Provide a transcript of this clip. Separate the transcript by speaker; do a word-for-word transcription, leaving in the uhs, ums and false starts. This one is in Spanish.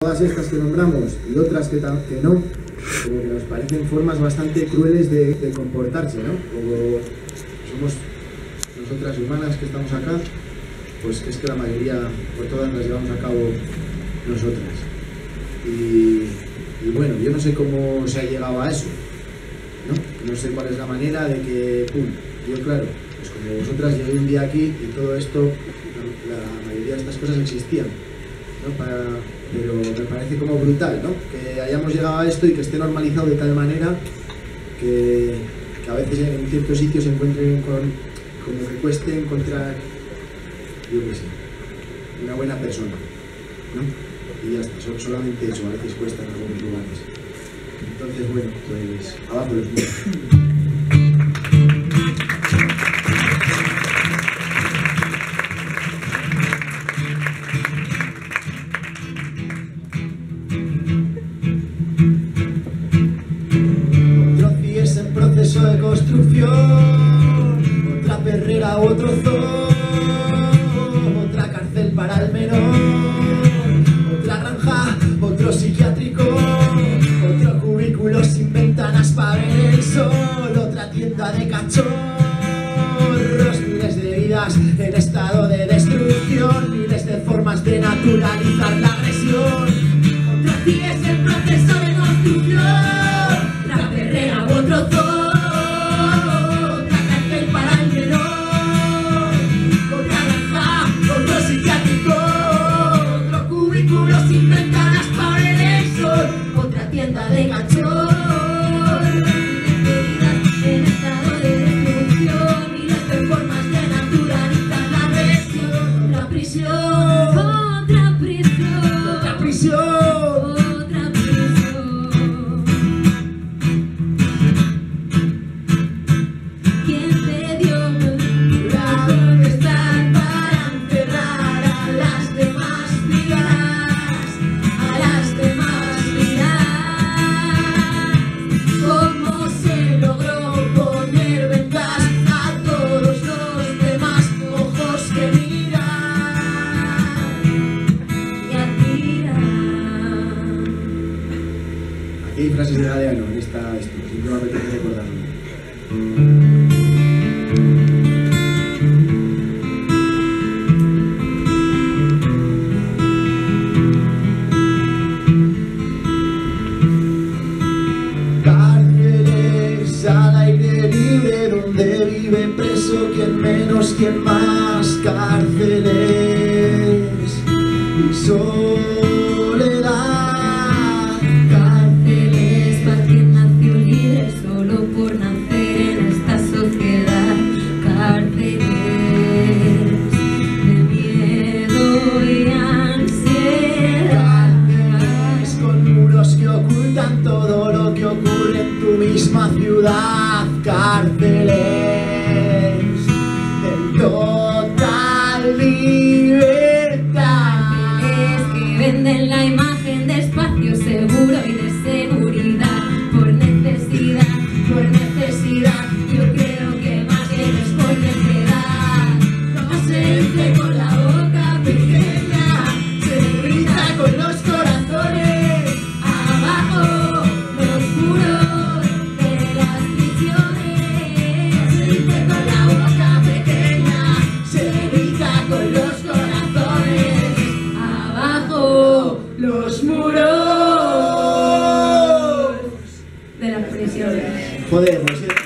Speaker 1: Todas estas que nombramos y otras que, que no, como que nos parecen formas bastante crueles de, de comportarse, ¿no? Como somos nosotras humanas que estamos acá, pues que es que la mayoría, o todas las llevamos a cabo nosotras. Y, y bueno, yo no sé cómo se ha llegado a eso, ¿no? No sé cuál es la manera de que, pum, yo claro, pues como vosotras llegué un día aquí y todo esto, la, la mayoría de estas cosas existían, ¿no? Para, pero me parece como brutal, ¿no? Que hayamos llegado a esto y que esté normalizado de tal manera que, que a veces en ciertos sitios se encuentren con, como que cueste encontrar, yo qué sé, una buena persona, ¿no? Y ya está, solamente eso, a veces cuesta en algunos lugares. Entonces, bueno, pues abajo los muros. De construcción, otra perrera, otro zoo, otra cárcel para el menor, otra granja, otro psiquiátrico, otro cubículo sin ventanas para ver el sol, otra tienda de cachorros, miles de vidas en estado de destrucción, miles de formas de naturalizar la agresión. Otra sí es el proceso de construcción, otra perrera, otro zoo. De cachorro, en estado de destrucción, miles de formas de naturalizar la agresión. Otra prisión, otra prisión, otra prisión, otra prisión. ¿Quién te dio la potestad para encerrar a las demás vidas, a las demás vidas? ¿Cómo se logró poner vendas a todos los demás ojos que miran y admiran? Aquí hay frases de Galeano en esta, esto, siempre me apetece recordarlo. Al aire libre donde vive preso quien menos, quien más, cárceles y soledad.
Speaker 2: Cárceles para quien nació libre solo por nacer en esta sociedad. Cárceles de miedo y ansiedad.
Speaker 1: Cárceles con muros que ocultan todo lo que ocurre en tu misma ciudad. Cárceles de total libertad.
Speaker 2: Cárceles que venden la imagen de espacio seguro y de seguridad por necesidad, por necesidad. Yo creo que más bien es por necesidad. No se dice con la boca pequeña, se grita con los corazones. Abajo los muros de las prisiones, se dice con la boca pequeña, se grita con los corazones. Abajo los muros de las prisiones.
Speaker 1: Joder, pues